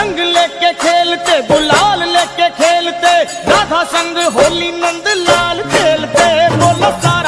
रंग लेके खेलते, गुलाल लेके खेलते, राधा संग होली नंद लाल खेलते। बोलो सारा